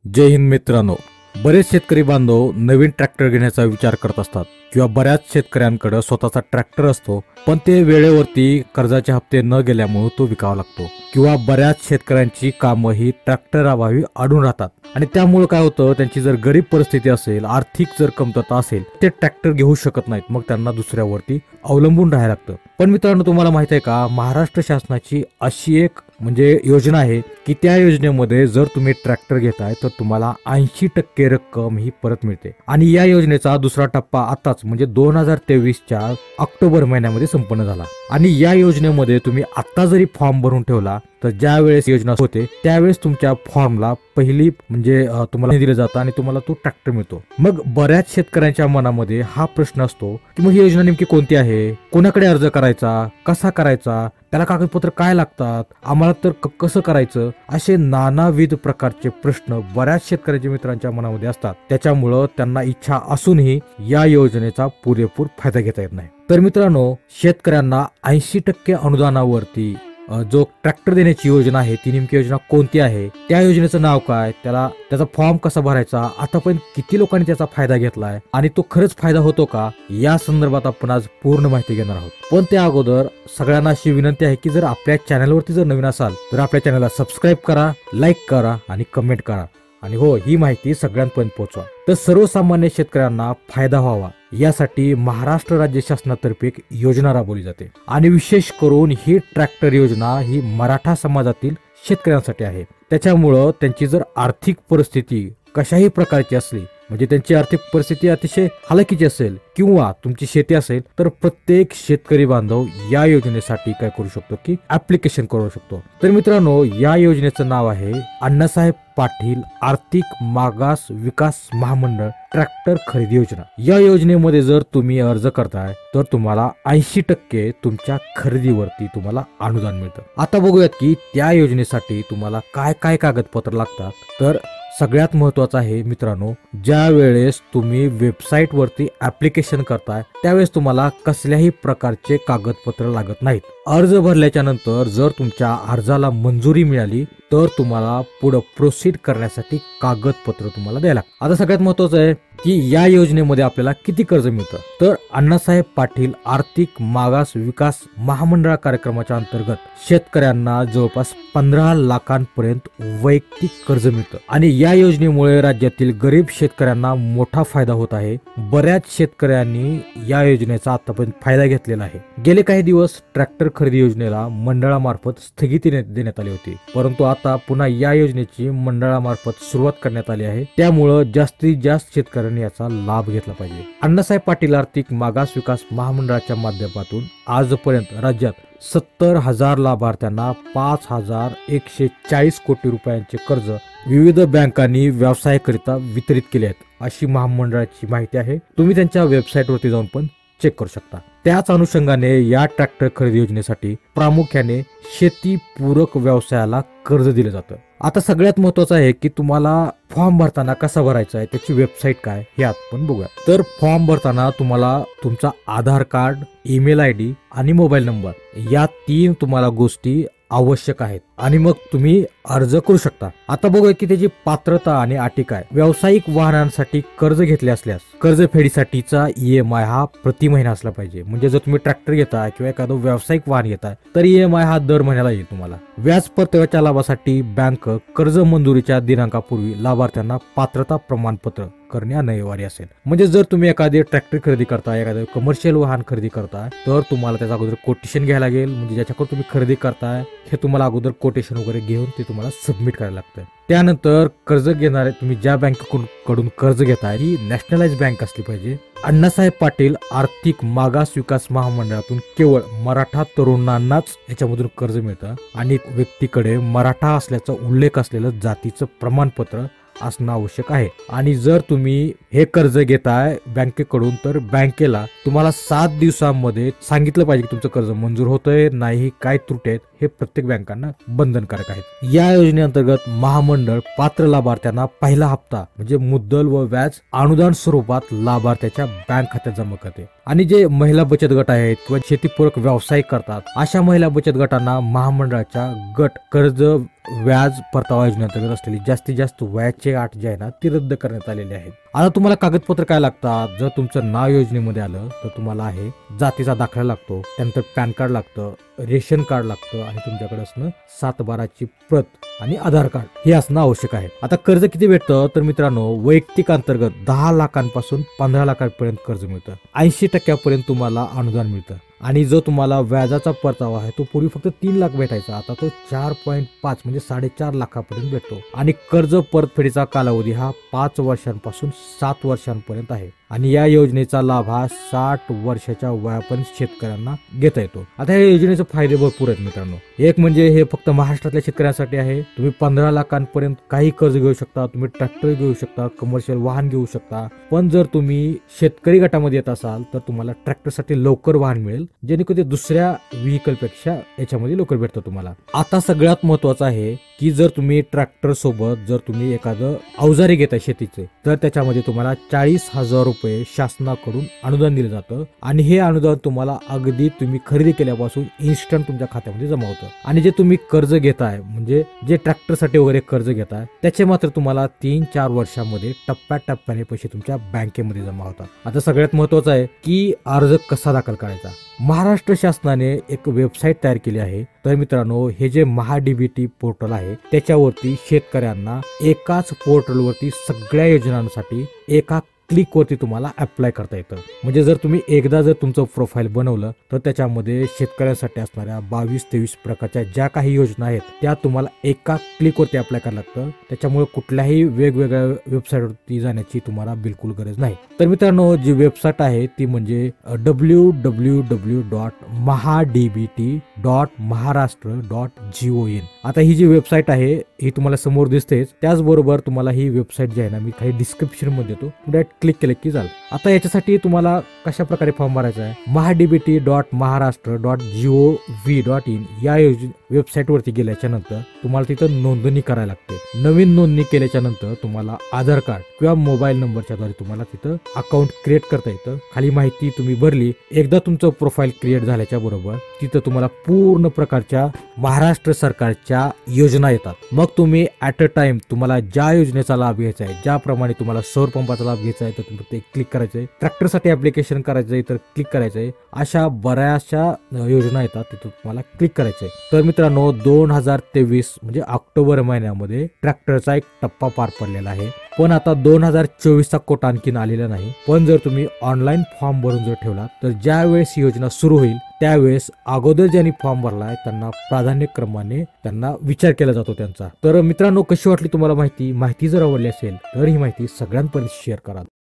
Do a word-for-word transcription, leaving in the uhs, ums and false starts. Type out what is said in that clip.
जय हिंद मित्रांनो, बरेच शेतकरी बांधव नवीन ट्रॅक्टर घेण्याचा विचार करत असतात किंवा बऱ्याच शेतकऱ्यांकडे स्वतःचा ट्रॅक्टर असतो, पण ते वेळेवरती कर्जाचे हप्ते न गेल्यामुळे तो विकावा लागतो किंवा बऱ्याच शेतकऱ्यांची कामं ही ट्रॅक्टर अभावी अडून राहतात आणि त्यामुळे काय होतं, त्यांची जर गरीब परिस्थिती असेल, आर्थिक जर कमतरता असेल, ते ट्रॅक्टर घेऊ शकत नाहीत, मग त्यांना दुसऱ्यावरती अवलंबून राहायला लागतं। पण मित्रांनो, तुम्हाला माहित आहे का, महाराष्ट्र शासनाची अशी एक म्हणजे योजना आहे की त्या योजनेमध्ये जर तुम्ही ट्रॅक्टर घेताय तर तुम्हाला ऐंशी टक्के रक्कम ही परत मिळते आणि या योजनेचा दुसरा टप्पा आताच म्हणजे दोन हजार तेवीसच्या ऑक्टोबर महिन्यामध्ये संपन्न झाला आणि या योजनेमध्ये तुम्ही आता जरी फॉर्म भरून ठेवला तर ज्या वेळेस योजना होते त्यावेळेस तुमच्या फॉर्मला पहिली म्हणजे तुम्हाला दिलं जातं आणि तुम्हाला तो ट्रॅक्टर मिळतो। मग बऱ्याच शेतकऱ्यांच्या मनामध्ये हा प्रश्न असतो की मग ही योजना नेमकी कोणती आहे, कोणाकडे अर्ज करायचा, कसा करायचा, त्याला कागदपत्र काय लागतात, आम्हाला तर कसं करायचं, असे नानाविध प्रकारचे प्रश्न बऱ्याच शेतकऱ्यांच्या मित्रांच्या मनामध्ये असतात। त्याच्यामुळं त्यांना इच्छा असूनही या योजनेचा पुरेपूर फायदा घेता येत नाही। तर मित्रांनो, शेतकऱ्यांना ऐंशी टक्के अनुदानावरती जो ट्रॅक्टर देण्याची योजना आहे ती नेमकी योजना कोणती आहे, त्या योजनेचं नाव काय, त्याला त्याचा फॉर्म कसा भरायचा, आतापर्यंत किती लोकांनी त्याचा फायदा घेतलाय आणि तो खरंच फायदा होतो का, या संदर्भात आपण आज पूर्ण माहिती घेणार आहोत। पण त्या अगोदर सगळ्यांना अशी विनंती आहे की जर आपल्या चॅनलवरती जर नवीन असाल तर आपल्या चॅनलला सबस्क्राईब करा, लाईक करा आणि कमेंट करा आणि हो, ही माहिती सगळ्यांपर्यंत पोहोचवा तर सर्वसामान्य शेतकऱ्यांना फायदा व्हावा यासाठी महाराष्ट्र राज्य शासनातर्फे एक योजना राबवली जाते आणि विशेष करून ही ट्रॅक्टर योजना ही मराठा समाजातील शेतकऱ्यांसाठी आहे। त्याच्यामुळं त्यांची जर आर्थिक परिस्थिती कशाही प्रकारची असली, म्हणजे त्यांची आर्थिक परिस्थिती अतिशय हलाखीची असेल किंवा तुमची शेती असेल, तर प्रत्येक शेतकरी बांधव या योजनेसाठी काय करू शकतो की ऍप्लिकेशन करू शकतो। तर मित्रांनो, या योजनेचं नाव आहे अण्णासाहेब पाटील आर्थिक मागास विकास महामंडळ ट्रॅक्टर खरेदी योजना। या योजनेमध्ये जर तुम्ही अर्ज करताय तर तुम्हाला ऐंशी टक्के तुमच्या खरेदीवरती तुम्हाला अनुदान मिळतं। आता बघूयात की त्या योजनेसाठी तुम्हाला काय काय कागदपत्र लागतात। तर सगळ्यात महत्वाचं आहे मित्रांनो, ज्या वेळेस तुम्ही वेबसाईट वरती ऍप्लिकेशन करताय त्यावेळेस तुम्हाला कसल्याही प्रकारचे कागदपत्र लागत नाहीत। अर्ज भरल्याच्या नंतर जर तुमच्या अर्जाला मंजुरी मिळाली तर तुम्हाला पुढे प्रोसीड करण्यासाठी कागदपत्र तुम्हाला द्यायला लागतात। आता सगळ्यात महत्वाचं आहे की या योजनेमध्ये आपल्याला किती कर्ज मिळतं, तर अण्णासाहेब पाटील आर्थिक मागास विकास महामंडळ कार्यक्रमाच्या अंतर्गत शेतकऱ्यांना जवळपास पंधरा लाखांपर्यंत वैयक्तिक कर्ज मिळतं आणि या योजनेमुळे राज्यातील गरीब शेतकऱ्यांना मोठा फायदा होत आहे। बऱ्याच शेतकऱ्यांनी या योजनेचा आतापर्यंत फायदा घेतलेला आहे। गेले काही दिवस ट्रॅक्टर खरेदी योजनेला मंडळामार्फत स्थगिती देण्यात आली होती, परंतु आता पुन्हा या योजनेची मंडळामार्फत सुरुवात करण्यात आली आहे। त्यामुळे जास्तीत जास्त शेतकऱ्यांनी याचा लाभ घेतला पाहिजे। अण्णासाहेब पाटील आर्थिक मागास विकास महामंडळाच्या माध्यमातून आजपर्यंत राज्यात सत्तर हजार लाभार्थ्यांना पाच हजार एकशे चाळीस कोटी रुपयांचे कर्ज विविध बँकांनी व्यवसायाकरिता वितरित केले आहेत, अशी महामंडळाची माहिती आहे। तुम्ही त्यांच्या वेबसाईट वरती जाऊन पण चेक करू शकता। त्याच अनुषंगाने या ट्रॅक्टर खरेदी योजनेसाठी प्रामुख्याने शेती पूरक व्यवसायाला कर्ज दिलं जातं। आता सगळ्यात महत्वाचं आहे की तुम्हाला फॉर्म भरताना कसा भरायचा आहे, त्याची वेबसाईट काय हे आपण बघूया। तर फॉर्म भरताना तुम्हाला तुमचा Aadhaar card, email I D आणि मोबाईल नंबर या तीन तुम्हाला गोष्टी आवश्यक आहेत आणि मग तुम्ही अर्ज करू शकता। आता बघूया की त्याची पात्रता आणि अटी काय। व्यावसायिक वाहनांसाठी कर्ज घेतले असल्यास कर्जफेडीसाठीचा ईएमआय हा प्रति महिना असला पाहिजे। म्हणजे जर तुम्ही ट्रॅक्टर घेताय किंवा एखादं व्यावसायिक वाहन घेताय तर ईएमआय हा दर महिन्याला येईल तुम्हाला। व्याज परताव्याच्या लाभासाठी बँक कर्ज मंजुरीच्या दिनांकापूर्वी लाभार्थ्यांना पात्रता प्रमाणपत्र करणे अनिवार्य असेल। म्हणजे जर तुम्ही एखादी ट्रॅक्टर खरेदी करताय, एखादं कमर्शियल वाहन खरेदी करताय तर तुम्हाला त्याचा अगोदर कोटेशन घ्यायला लागेल। म्हणजे ज्याच्याकडून तुम्ही खरेदी करताय हे तुम्हाला अगोदर कोटेशन वगैरे घेऊन ते तुम्हाला सबमिट करायला लागतं। त्यानंतर कर्ज घेणारे तुम्ही ज्या बँकेकडून कर्ज घेताय ही नॅशनलाइज बँक असली पाहिजे। अण्णासाहेब पाटील आर्थिक मागास विकास महामंडळातून केवळ मराठा तरुणांनाच याच्यामधून कर्ज मिळतं आणि व्यक्तीकडे मराठा असल्याचा उल्लेख असलेलं जातीचं प्रमाणपत्र असणं आवश्यक आहे। आणि जर तुम्ही हे कर्ज घेताय बँकेकडून तर बँकेला तुम्हाला सात दिवसांमध्ये सांगितलं पाहिजे की तुमचं कर्ज मंजूर होतंय नाही, काय त्रुटी आहेत हे प्रत्येक बँकांना बंधनकारक आहेत. या योजनेअंतर्गत महामंडळ पात्र लाभार्थ्यांना पहिला हप्ता म्हणजे मुद्दल व व्याज अनुदान स्वरूपात लाभार्थ्याच्या बँक खात्यात जमा करते. आणि जे महिला बचत गट आहेत किंवा शेतीपूरक व्यवसाय करतात अशा महिला बचत गटांना महामंडळाच्या गट कर्ज व्याज परतावा योजनेअंतर्गत असलेली जास्तीत जास्त वयाची अट जी आहे ना ती रद्द करण्यात आलेली आहे. आता तुम्हाला कागदपत्र काय लागतात? जर तुमचं नाव योजनेमध्ये आलं तर तुम्हाला आहे जातीचा दाखला लागतो, त्यानंतर पॅन कार्ड लागतं, रेशन कार्ड लागतं आणि तुमच्याकडे असणं सात बाराची प्रत आणि आधार कार्ड हे असणं आवश्यक आहे. आता कर्ज किती भेटतं तर मित्रांनो, वैयक्तिक अंतर्गत दहा लाखांपासून पंधरा लाखांपर्यंत कर्ज मिळतं. ऐंशी टक्क्यापर्यंत तुम्हाला अनुदान मिळतं. आणि जो तुम्हाला व्याजाचा परतावा आहे तो पूर्वी फक्त तीन लाख भेटायचा, आता तो चार पॉईंट पाच म्हणजे साडेचार लाखापर्यंत भेटतो. आणि कर्ज परतफेडीचा कालावधी हा पाच वर्षांपासून सात वर्षांपर्यंत आहे. आणि या योजनेचा लाभ हा साठ वर्षाच्या वयापर्यंत शेतकऱ्यांना घेता येतो. आता या योजनेचे फायदे भरपूर आहेत मित्रांनो. एक म्हणजे हे फक्त महाराष्ट्रातल्या शेतकऱ्यांसाठी आहे. तुम्ही पंधरा लाखांपर्यंत काही कर्ज घेऊ शकता, तुम्ही ट्रॅक्टर घेऊ शकता, कमर्शियल वाहन घेऊ शकता. पण जर तुम्ही शेतकरी गटामध्ये येत असाल तर तुम्हाला ट्रॅक्टरसाठी लवकर वाहन मिळेल, जेणेकरून ते दुसऱ्या व्हेकल पेक्षा याच्यामध्ये लवकर भेटतं तुम्हाला. आता सगळ्यात महत्वाचं आहे की जर तुम्ही ट्रॅक्टर सोबत जर तुम्ही एखादं अवजारे घेताय शेतीचे तर त्याच्यामध्ये तुम्हाला चाळीस हजार रुपये शासनाकडून अनुदान दिलं जातं. आणि हे अनुदान तुम्हाला अगदी तुम्ही खरेदी केल्यापासून इन्स्टंट तुमच्या खात्यामध्ये जमा होतं. आणि जे तुम्ही कर्ज घेताय म्हणजे जे ट्रॅक्टरसाठी वगैरे कर्ज घेताय त्याचे मात्र तुम्हाला तीन चार वर्षांमध्ये टप्प्याटप्प्याने पैसे तुमच्या बँकेमध्ये जमा होतात. आता सगळ्यात महत्वाचं आहे की अर्ज कसा दाखल करायचा. महाराष्ट्र शासनाने एक वेबसाईट तयार केली आहे. तर मित्रांनो, हे जे महाडीबीटी पोर्टल आहे त्याच्यावरती शेतकऱ्यांना एकाच पोर्टलवरती सगळ्या योजनांसाठी एका क्लिक वरती तुम्हाला अप्लाय करता येतं. म्हणजे जर तुम्ही एकदा जर तुमचं प्रोफाईल बनवलं तर त्याच्यामध्ये शेतकऱ्यांसाठी असणाऱ्या बावीस तेवीस प्रकारच्या ज्या काही योजना आहेत त्या तुम्हाला एका क्लिक वरती अप्लाय करायला लागतं. त्याच्यामुळे कुठल्याही वेगवेगळ्या वेबसाईटवरती जाण्याची तुम्हाला बिलकुल गरज नाही. तर मित्रांनो, जी वेबसाईट आहे ती म्हणजे W W W dot MahaDBT dot Maharashtra dot G O in. आता ही जी वेबसाईट आहे ही तुम्हाला समोर दिसतेच. त्याचबरोबर तुम्हाला ही वेबसाईट जी आहे ना मी काही डिस्क्रिप्शन मध्ये देतो, क्लिक केलं की झालं. आता याच्यासाठी तुम्हाला कशा प्रकारे फॉर्म भरायचा आहे, MahaDBT dot Maharashtra dot gov dot in या वेबसाईट वरती गेल्याच्या नंतर तुम्हाला तिथं नोंदणी करायला लागते. नवीन नोंदणी केल्याच्या नंतर तुम्हाला आधार कार्ड किंवा मोबाईल नंबरच्या द्वारे तुम्हाला तिथं अकाउंट क्रिएट करता येतं. खाली माहिती तुम्ही भरली, एकदा तुमचं प्रोफाईल क्रिएट झाल्याच्या बरोबर तिथं तुम्हाला पूर्ण प्रकारच्या महाराष्ट्र सरकारच्या योजना येतात. मग तुम्ही ऍट अ टाइम तुम्हाला ज्या योजनेचा लाभ घ्यायचा आहे, ज्याप्रमाणे तुम्हाला सौर पंपाचा लाभ घ्यायचा आहे तर तुम्ही ते क्लिक करायचंय, ट्रॅक्टरसाठी ऍप्लिकेशन करायचंय तर क्लिक करायचंय, अशा बऱ्याचशा योजना येतात तिथं तुम्हाला क्लिक करायचंय. तर मित्रांनो, दोन हजार तेवीस म्हणजे ऑक्टोबर महिन्यामध्ये ट्रॅक्टरचा एक टप्पा पार पडलेला आहे. पण आता दोन हजार चोवीस चा कोटा आणखीन आलेला नाही. पण जर तुम्ही ऑनलाईन फॉर्म भरून जर ठेवला तर ज्या वेळेस योजना सुरू होईल त्यावेळेस अगोदर ज्यांनी फॉर्म भरलाय त्यांना प्राधान्य क्रमाने त्यांना विचार केला जातो त्यांचा. तर मित्रांनो, कशी वाटली तुम्हाला माहिती? माहिती जर आवडली असेल तर ही माहिती सगळ्यांपर्यंत शेअर करा.